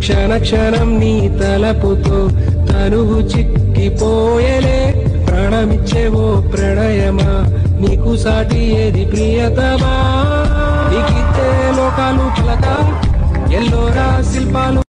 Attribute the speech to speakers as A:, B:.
A: క్షణ క్షణం నీ తలపుతో తనువు చిక్కిపోయలే ప్రాణమిచ్చేవో ప్రణయమా నీకు సాటి ఏది ప్రియతమా నీకిచ్చే లోకాలు పలక ఎల్లోరా శిల్పాలు